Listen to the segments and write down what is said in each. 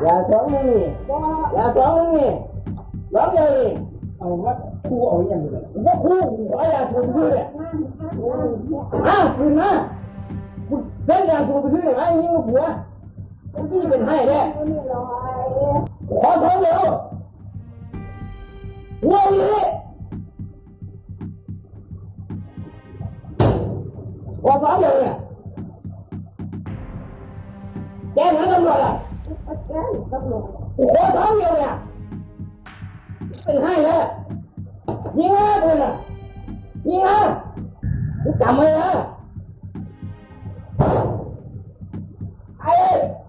อย่าสองนี่อย่าสองนี่ร้องเลยเอาว่าคู่เอาอย่างไรว่าคู่เอาอย่าสูบซื้อเนี่ยคืนมาเส้นอย่าสูบซื้อเนี่ยไอ้ยิงหัวที่เป็นให้แน่ขอท้องเร็วหัวเลยขอท้องเร็วเนี่ยแจ้งให้ตำรวจอ่ะขอท้องเร็วเนี่ยเป็นให้แน่ยิงนะเพื่อนอ่ะยิงนะจำไว้นะไอ้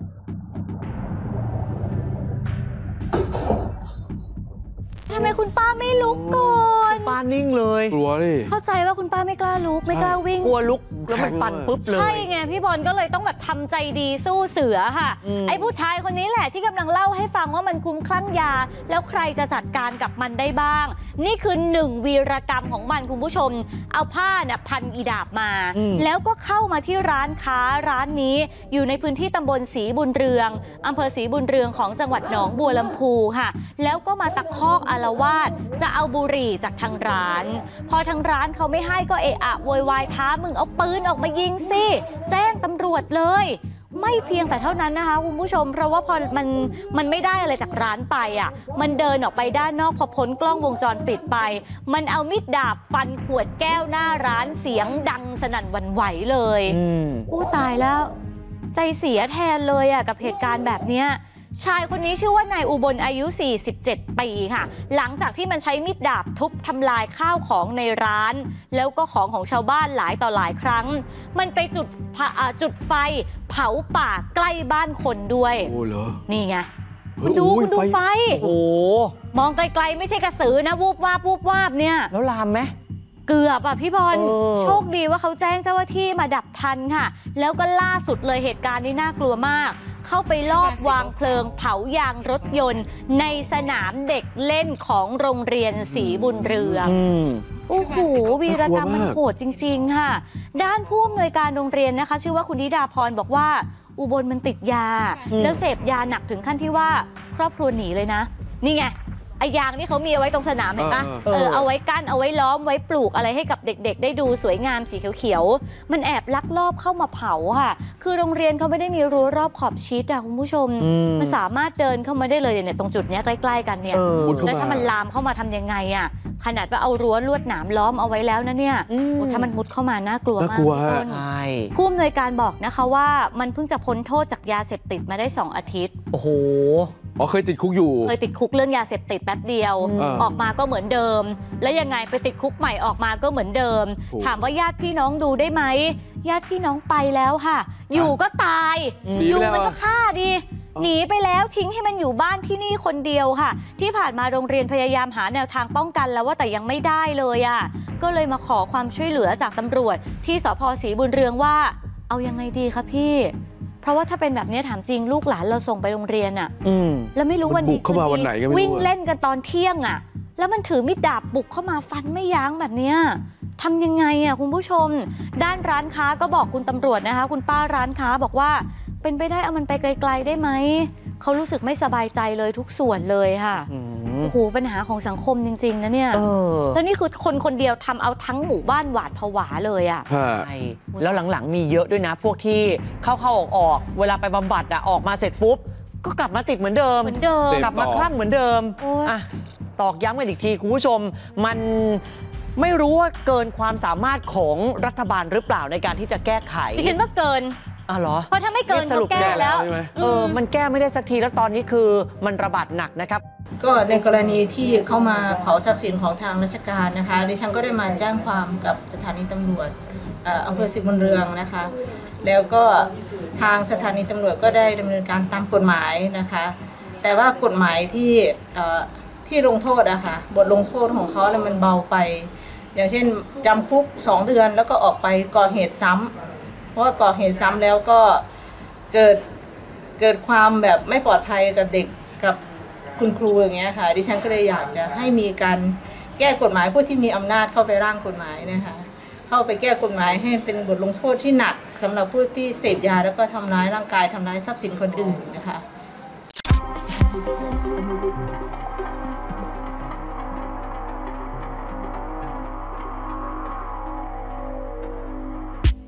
ทำไมคุณป้าไม่ลุกก่อนป้านิ่งเลยกลัวดิเข้าใจว่าคุณป้าไม่กล้าลุกไม่กล้าวิ่งกลัวลุกแล้วมันปั่นปุ๊บเลยใช่ไงพี่บอลก็เลยต้องแบบทำใจดีสู้เสือค่ะไอ้ผู้ชายคนนี้แหละที่กำลังเล่าให้ฟังว่ามันคุ้มคลั่งยาแล้วใครจะจัดการกับมันได้บ้างนี่คือ1วีรกรรมของมันคุณผู้ชมเอาผ้าเนี่ยพันอีดาบมาแล้วก็เข้ามาที่ร้านค้าร้านนี้อยู่ในพื้นที่ตำบลศรีบุญเรืองอำเภอศรีบุญเรืองของจังหวัดหนองบัวลำพูค่ะแล้วก็มาตะคอกอาละวาดจะเอาบุหรี่จากทางร้านพอทางร้านเขาไม่ให้ก็เอะอะโวยวายท้ามึงเอาปืนออกมายิงสิแจ้งตำรวจเลยไม่เพียงแต่เท่านั้นนะคะคุณผู้ชมเพราะว่าพอมันไม่ได้อะไรจากร้านไปอ่ะมันเดินออกไปด้านนอกพอพ้นกล้องวงจรปิดไปมันเอามีดดาบฟันขวดแก้วหน้าร้านเสียงดังสนั่นหวั่นไหวเลยอู้ตายแล้วใจเสียแทนเลยอ่ะกับเหตุการณ์แบบเนี้ยชายคนนี้ชื่อว่านายอุบลอายุ47ปีค่ะหลังจากที่มันใช้มีดดาบทุบทำลายข้าวของในร้านแล้วก็ของชาวบ้านหลายต่อหลายครั้งมันไปจุดไฟเผาป่าใกล้บ้านคนด้วยโอ้เหรอนี่ไงคุณดูไฟโอ้มองไกลๆไม่ใช่กระสือนะวูบวาบวูบวาบเนี่ยแล้วลามไหมเกือบอ่ะพี่บอลโชคดีว่าเขาแจ้งเจ้าหน้าที่มาดับทันค่ะแล้วก็ล่าสุดเลยเหตุการณ์นี้น่ากลัวมากเข้าไปลอบวางเพลิงเผายางรถยนต์ในสนามเด็กเล่นของโรงเรียนศรีบุญเรืองโอ้โหวีรกรรมมันโหดจริงๆค่ะด้านผู้อำนวยการโรงเรียนนะคะชื่อว่าคุณนิดาพรบอกว่าอุบลมันติดยาแล้วเสพยาหนักถึงขั้นที่ว่าครอบครัวหนีเลยนะนี่ไงไอ้ยางนี่เขามีเอาไว้ตรงสนามเห็นปะเอาไว้กั้นเอาไว้ล้อมไว้ปลูกอะไรให้กับเด็กๆได้ดูสวยงามสีเขียวๆมันแอบลักลอบเข้ามาเผาค่ะคือโรงเรียนเขาไม่ได้มีรั้วรอบขอบชิดอะคุณผู้ชมมันสามารถเดินเข้ามาได้เลยเนี่ยตรงจุดนี้ใกล้ๆกันเนี่ยแล้วถ้ามันลามเข้ามาทำยังไงอะขนาดว่าเอารั้วลวดหนามล้อมเอาไว้แล้วนะเนี่ยถ้ามันมุดเข้ามาน่ากลัวมากผู้อำนวยการบอกนะคะว่ามันเพิ่งจะพ้นโทษจากยาเสพติดมาได้2 อาทิตย์โอ้โหเคยติดคุกอยู่เคยติดคุกเรื่องยาเสพติดแป๊บเดียวออกมาก็เหมือนเดิมแล้วยังไงไปติดคุกใหม่ออกมาก็เหมือนเดิมถามว่าญาติพี่น้องดูได้ไหมญาติพี่น้องไปแล้วค่ะอยู่ก็ตายอยู่มันก็ฆ่าดีหนีไปแล้วทิ้งให้มันอยู่บ้านที่นี่คนเดียวค่ะที่ผ่านมาโรงเรียนพยายามหาแนวทางป้องกันแล้วว่าแต่ยังไม่ได้เลยอ่ะก็เลยมาขอความช่วยเหลือจากตำรวจที่สภ.ศรีบุญเรืองว่าเอายังไงดีคะพี่เพราะว่าถ้าเป็นแบบนี้ถามจริงลูกหลานเราส่งไปโรงเรียนอ่ะแล้วไม่รู้วันนี้วิ่งเล่นกันตอนเที่ยงอ่ะแล้วมันถือมีดดาบบุกเข้ามาฟันไม่ยั้งแบบนี้ทำยังไงอ่ะคุณผู้ชมด้านร้านค้าก็บอกคุณตำรวจนะคะคุณป้าร้านค้าบอกว่าเป็นไปได้เอามันไปไกลๆได้ไหมเขารู้สึกไม่สบายใจเลยทุกส่วนเลยค่ะโอ้โหปัญหาของสังคมจริงๆนะเนี่ยแล้วนี่คือคนเดียวทำเอาทั้งหมู่บ้านหวาดผวาเลยอ่ะใช่แล้วหลังๆมีเยอะด้วยนะพวกที่เข้าออกเวลาไปบำบัดออกมาเสร็จปุ๊บก็กลับมาติดเหมือนเดิมกลับมาคลั่งเหมือนเดิมตอกย้ำกันอีกทีคุณผู้ชมมันไม่รู้ว่าเกินความสามารถของรัฐบาลหรือเปล่าในการที่จะแก้ไขดิฉันว่าเกินเหรอเพราะถ้าไม่เกินก็แก้แล้วมันแก้ไม่ได้สักทีแล้วตอนนี้คือมันระบาดหนักนะครับก็ในกรณีที่เข้ามาเผาทรัพย์สินของทางราชการนะคะดิฉันก็ได้มาแจ้งความกับสถานีตำรวจอำเภอศรีบุญเรืองนะคะแล้วก็ทางสถานีตำรวจก็ได้ดำเนินการตามกฎหมายนะคะแต่ว่ากฎหมายที่ลงโทษอะค่ะบทลงโทษของเขาเนี่ยมันเบาไปอย่างเช่นจำคุก2 เดือนแล้วก็ออกไปก่อเหตุซ้ำเพราะว่าก่อเหตุซ้ำแล้วก็เกิดความแบบไม่ปลอดภัยกับเด็กกับคุณครูอย่างเงี้ยค่ะดิฉันก็เลยอยากจะให้มีการแก้กฎหมายผู้ที่มีอำนาจเข้าไปร่างกฎหมายนะคะเข้าไปแก้กฎหมายให้เป็นบทลงโทษที่หนักสำหรับผู้ที่เสพยาแล้วก็ทำร้ายร่างกายทำร้ายทรัพย์สินคนอื่นนะคะ